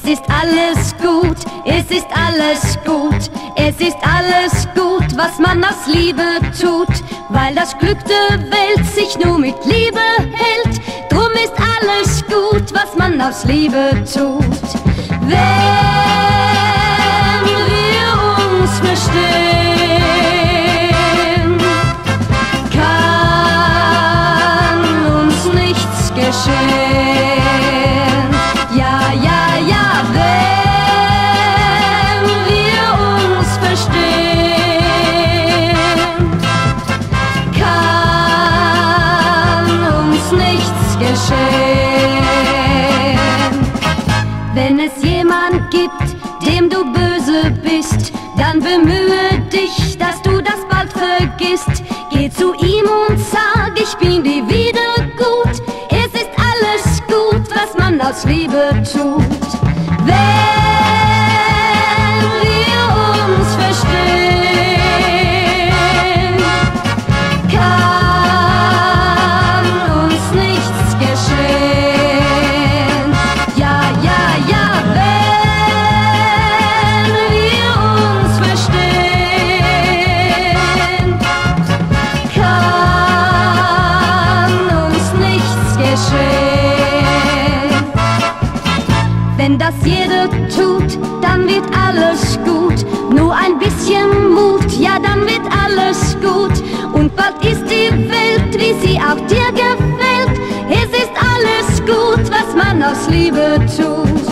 Es ist alles gut, es ist alles gut, es ist alles gut, was man aus Liebe tut, weil das Glück der Welt sich nur mit Liebe hält. Drum ist alles gut, was man aus Liebe tut. Wenn wir uns verstehen, kann uns nichts geschehen. Ja, ja, ja, wenn wir uns verstehen, kann uns nichts geschehen. Wenn es jemand gibt, dem du böse bist, dann bemühe dich, dass du das bald vergisst. Geh zu ihm und sag, ich bin dir wieder gut. Es ist alles gut, was man aus Liebe tut. Wenn wir uns verstehen, kann uns nichts geschehen. Ja, ja, ja, wenn wir uns verstehen, kann uns nichts geschehen. Wenn das jeder tut, dann wird alles gut. Nur ein bisschen Mut, ja, dann wird alles gut. Und bald ist die Welt, wie sie auch dir gefällt. Es ist alles gut, was man aus Liebe tut.